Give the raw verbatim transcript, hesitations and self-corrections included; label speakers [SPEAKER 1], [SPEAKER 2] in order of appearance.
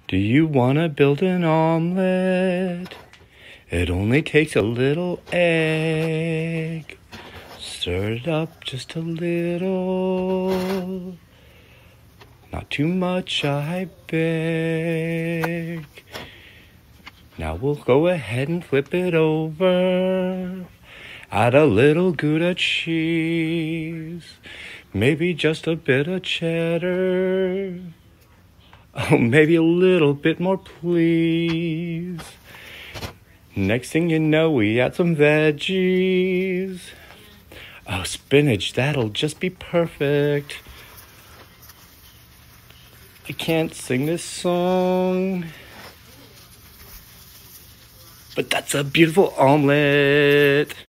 [SPEAKER 1] Do you want to build an omelette? It only takes a little egg. Stir it up just a little. Not too much, I beg. Now we'll go ahead and flip it over. Add a little Gouda cheese. Maybe just a bit of cheddar. Oh, maybe a little bit more, please. Next thing you know, we add some veggies. Oh, spinach, that'll just be perfect. I can't sing this song, but that's a beautiful omelet.